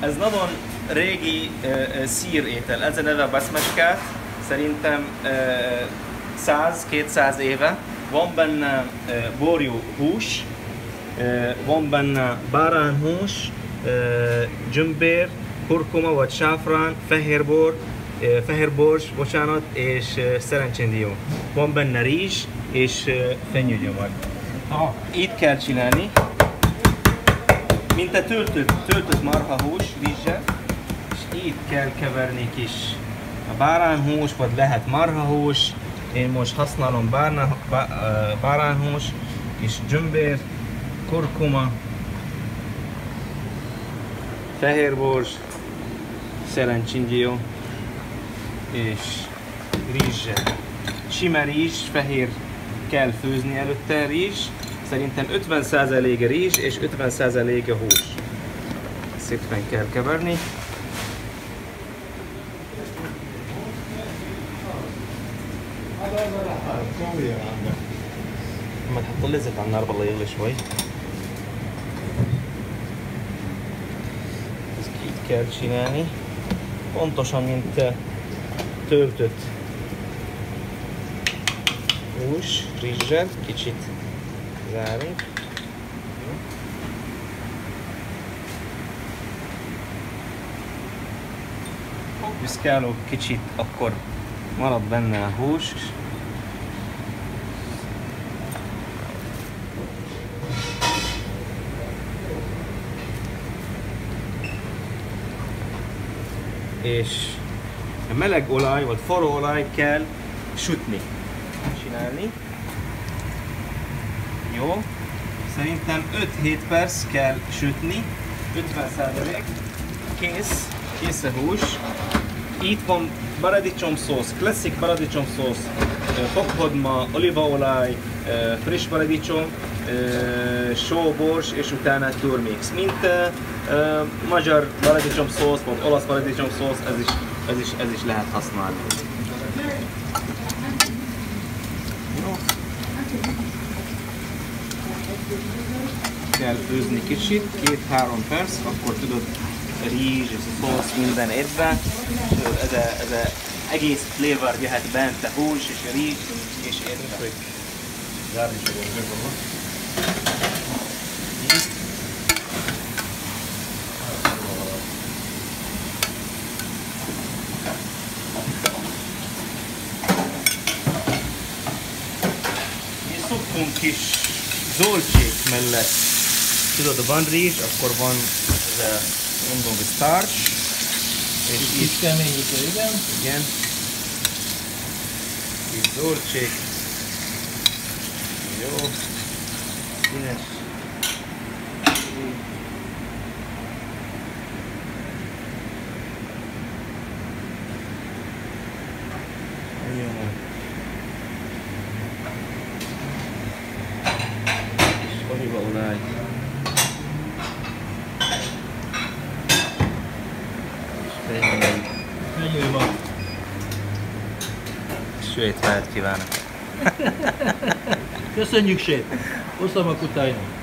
Ez nagyon régi szírétel, ez a neve baszmeskát, szerintem 100-200 éve. Van benne borjú hús, van benne bárányhús, gyömbér, kurkuma vagy sáfrán, fehérborz, bocsánat, és szerencséndió. Van benne rizs és fenyőgyomor. Így kell csinálni, mint a töltött marhahús rizssel, és így kell keverni kis a bárányhús, vagy lehet marhahús. Én most használom bárányhús, kis gyömbér, kurkuma, fehérborz, szerencséndió és rizssel. Sima rizs, fehér kell főzni előtte rizs. Szerintem 50% a rizs és 50% a hús. Szépen kell keverni. لما تحط لي زيت على النار بالله يغلي شوي. ezt így kell csinálni. Pontosan mint töltött hús, rizssel, kicsit zárunk. Piszkálok kicsit, akkor marad benne a hús. És a meleg olaj vagy forró olaj kell sütni, csinálni. Jó, szerintem 5-7 perc kell sütni, 50%, kész a hús. Itt van paradicsomszósz, klasszik paradicsomszósz, fokhagyma, olívaolaj, friss paradicsom, sóbors és utána turmix. Mint magyar paradicsomszósz vagy olasz paradicsomszósz, ez is lehet használni. Jó. Kell főzni kicsit, 2-3 perc, akkor tudod a rizs és a szósz minden egyben. Ez az egész flavor jöhet bent, a hús és a rizs és egyben. Zárni fogom megvannak. És szoktunk kis zöldségek mellett. Tudod, van rizs, akkor van ez a mondom, starch. És kis keményítő, igen. Igen. Kis zöldség. Jó. Színes. Jó. És olívaolaj. Menjünk ma. Sőt, vált kívánok! Köszönjük, sét! Hoztam a kutájnak.